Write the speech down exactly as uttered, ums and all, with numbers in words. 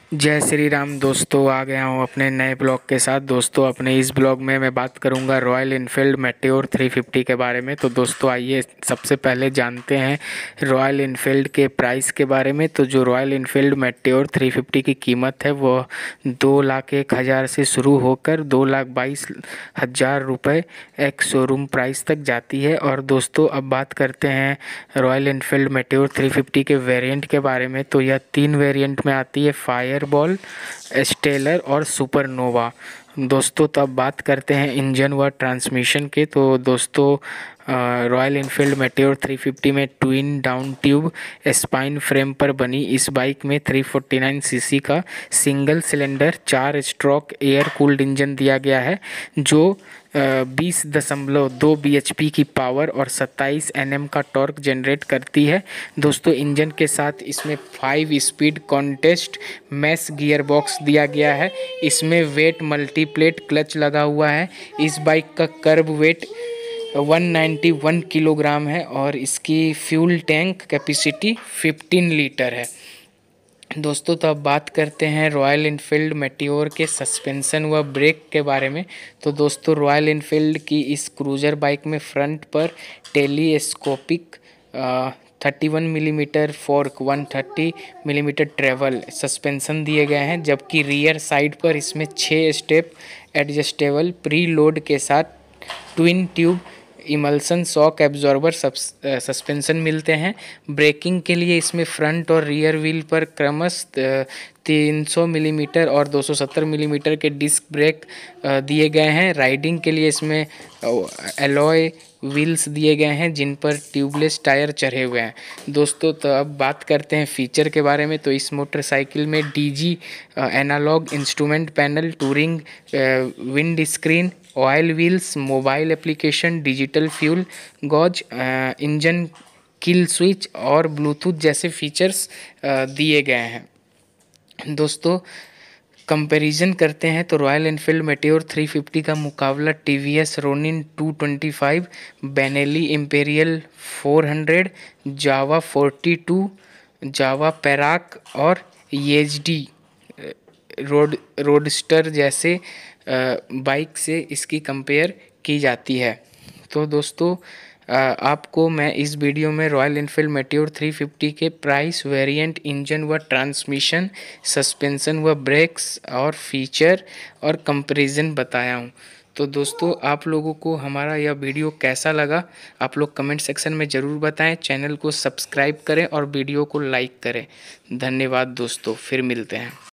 जय श्री राम दोस्तों, आ गया हूँ अपने नए ब्लॉग के साथ। दोस्तों, अपने इस ब्लॉग में मैं बात करूँगा Royal Enfield Meteor three fifty के बारे में। तो दोस्तों आइए सबसे पहले जानते हैं रॉयल इनफील्ड के प्राइस के बारे में। तो जो Royal Enfield Meteor three fifty की कीमत है वो दो लाख एक हज़ार से शुरू होकर दो लाख बाईस हज़ार रुपये एक शोरूम प्राइस तक जाती है। और दोस्तों अब बात करते हैं Royal Enfield Meteor three fifty के वेरिएंट के बारे में। तो यह तीन वेरिएंट में आती है, फायर बॉल, स्टेलर और सुपरनोवा। दोस्तों तब बात करते हैं इंजन व ट्रांसमिशन के। तो दोस्तों Royal Enfield Meteor three fifty में twin down tube spine frame पर बनी इस बाइक में थ्री फोर्टी नाइन सीसी का सिंगल सिलेंडर चार स्ट्रोक एयर कूल्ड इंजन दिया गया है, जो बीस दशमलव दो बी एच पी की पावर और सत्ताईस एन एम का टॉर्क जनरेट करती है। दोस्तों इंजन के साथ इसमें five speed constant mesh gear box दिया गया है। इसमें वेट मल्टीप्लेट क्लच लगा हुआ है। इस बाइक का कर्ब वेट एक सौ इक्यानवे किलोग्राम है और इसकी फ्यूल टैंक कैपेसिटी पंद्रह लीटर है। दोस्तों तो अब बात करते हैं रॉयल इनफील्ड मेटेओर के सस्पेंशन व ब्रेक के बारे में। तो दोस्तों रॉयल इनफील्ड की इस क्रूज़र बाइक में फ्रंट पर telescopic thirty one millimetre fork one thirty millimetre travel suspension दिए गए हैं, जबकि रियर साइड पर इसमें छः स्टेप एडजस्टेबल प्री लोड के साथ twin tube emulsion shock absorber suspension मिलते हैं। ब्रेकिंग के लिए इसमें फ्रंट और रियर व्हील पर क्रमशः तीन सौ मिलीमीटर और दो सौ सत्तर मिलीमीटर के डिस्क ब्रेक दिए गए हैं। राइडिंग के लिए इसमें एलॉय व्हील्स दिए गए हैं जिन पर ट्यूबलेस टायर चढ़े हुए हैं। दोस्तों तो अब बात करते हैं फीचर के बारे में। तो इस मोटरसाइकिल में digi analogue instrument panel, touring windscreen, alloy wheels, mobile application, digital fuel gauge, engine kill switch और ब्लूटूथ जैसे फीचर्स दिए गए हैं। दोस्तों कंपैरिजन करते हैं तो Royal Enfield Meteor three fifty का मुकाबला TVS Ronin two twenty five, Benelli Imperiale four hundred, Jawa forty two, Jawa Perak और येजडी रोड रोडस्टर जैसे बाइक से इसकी कंपेयर की जाती है। तो दोस्तों आपको मैं इस वीडियो में Royal Enfield Meteor three fifty के प्राइस, वेरिएंट, इंजन व ट्रांसमिशन, सस्पेंशन व ब्रेक्स और फीचर और कंपैरिजन बताया हूँ। तो दोस्तों आप लोगों को हमारा यह वीडियो कैसा लगा आप लोग कमेंट सेक्शन में ज़रूर बताएं। चैनल को सब्सक्राइब करें और वीडियो को लाइक करें। धन्यवाद दोस्तों, फिर मिलते हैं।